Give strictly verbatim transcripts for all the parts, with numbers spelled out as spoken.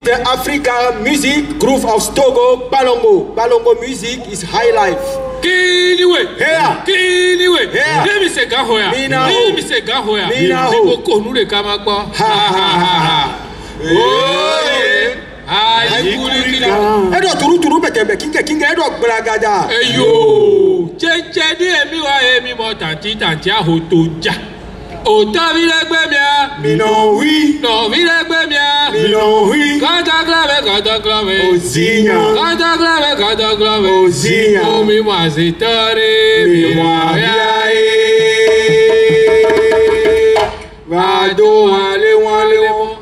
The African music groove of Togo, Balongo. Balongo music is high life. Kiniwe, Here, kiniwe, Here. let me say gahoya, Mina ho. let me say gahoya, Mina ho. Nibo konule kama kwa, ha ha ha ha. Oh yeah, ayi kurikira. Edo turu turu bekebe kinge kinge edo bragada. Eyo, cheche di emi wa emi mo tanti tanti ahotoja. Ota vilegbe mia, Mino oui, no vilegbe mia. Mino oui. Kata klave, kata klave. Ozinha, Kata klave, kata klave. Ozinha. Omi mwazitare, mi mwaviae. Vado wale wale wale.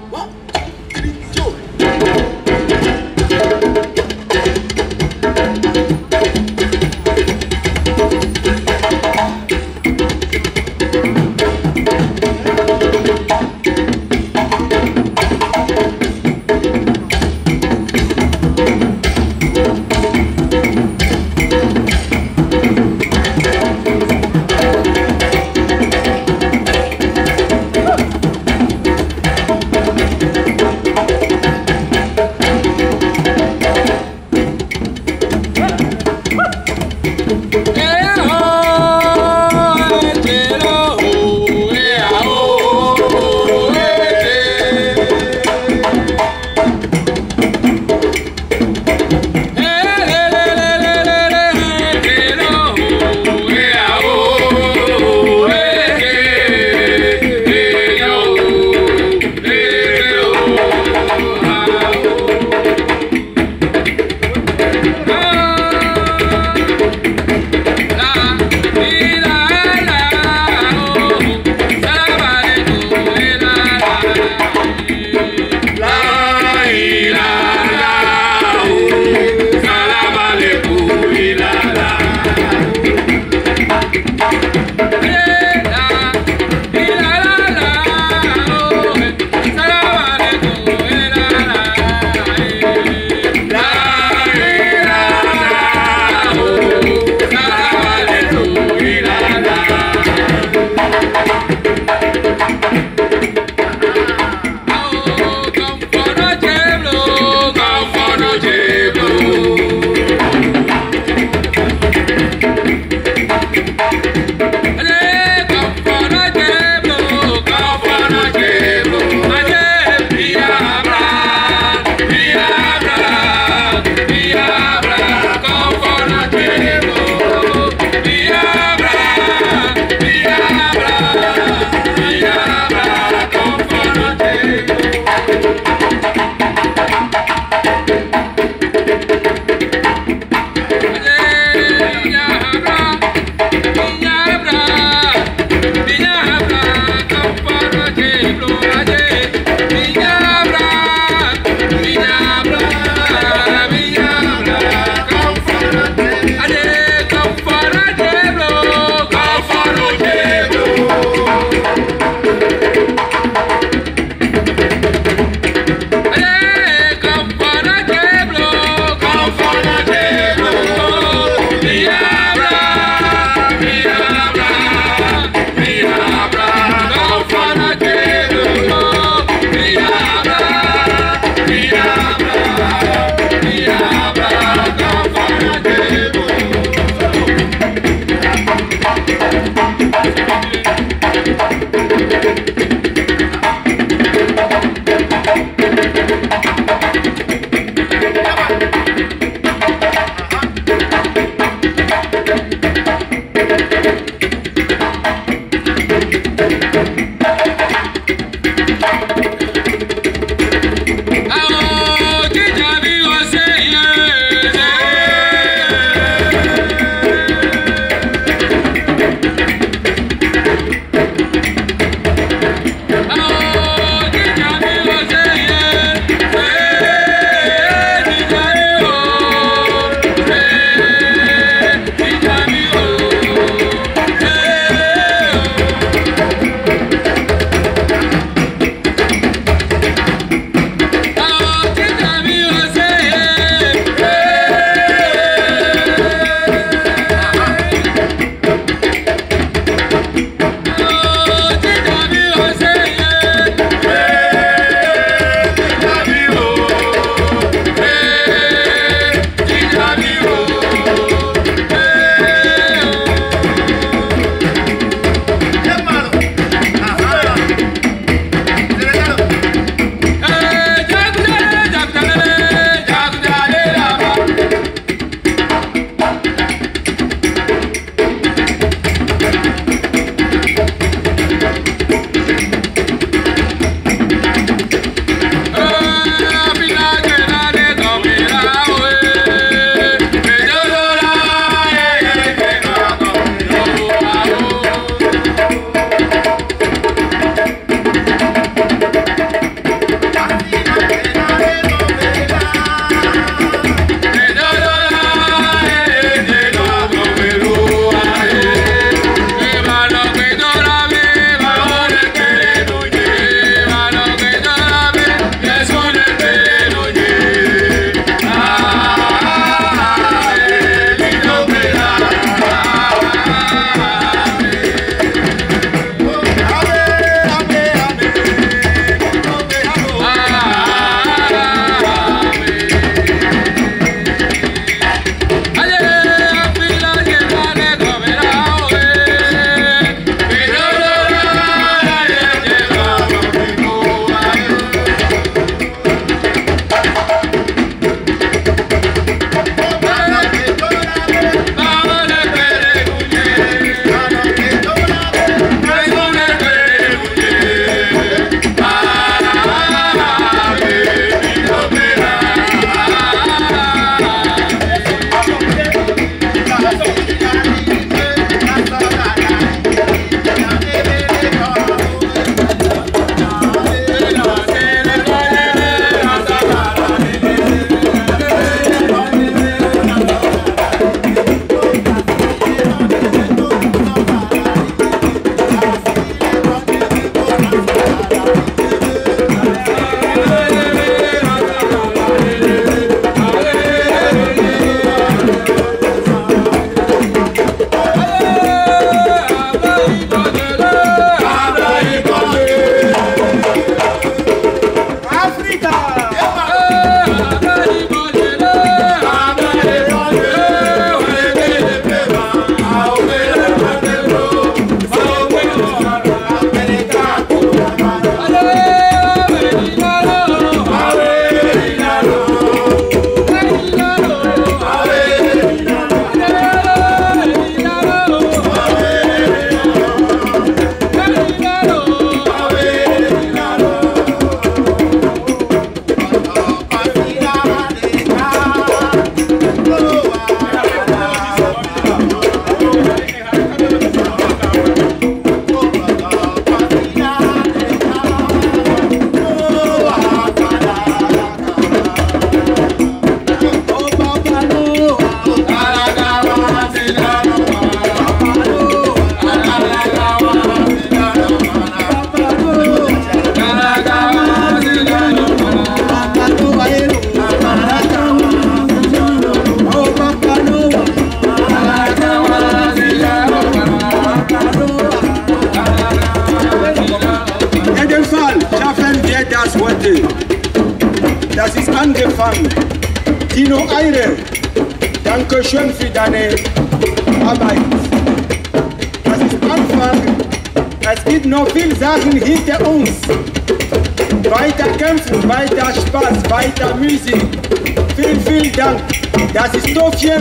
angefangen. Dino Eire, Dankeschön für deine Arbeit. Das ist Anfang. Es gibt noch viele Sachen hinter uns. Weiter kämpfen, weiter Spaß, weiter Musik. Vielen, vielen Dank. Das ist Tofier.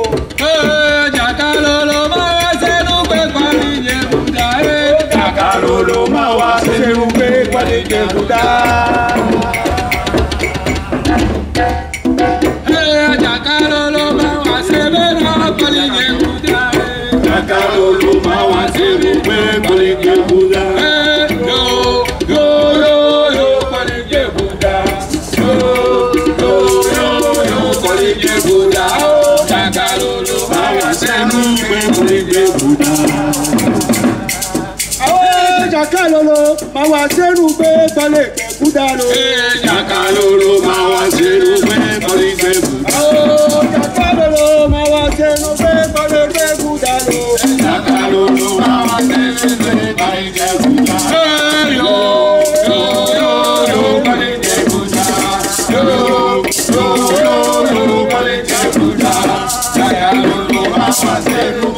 Jakalolo mawa serupe kwalike buda. Jakalolo mawa serupe kwalike buda. Jakalolo mawa serupe kwalike buda. Yo yo yo yo kwalike buda. Yo yo yo yo kwalike buda. Jakalolo mawa serupe kwalike buda. Jakalolo, mawa seru be bale kudalo. Jakalolo, mawa seru be bale kudalo. Jakalolo, mawa seru be bale kudalo. Jakalolo, mawa seru be bale kudalo. Yo yo yo yo bale kudalo. Yo yo yo yo bale kudalo. Jakalolo, mawa seru.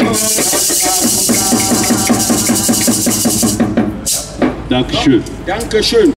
Dankeschön. Dankeschön.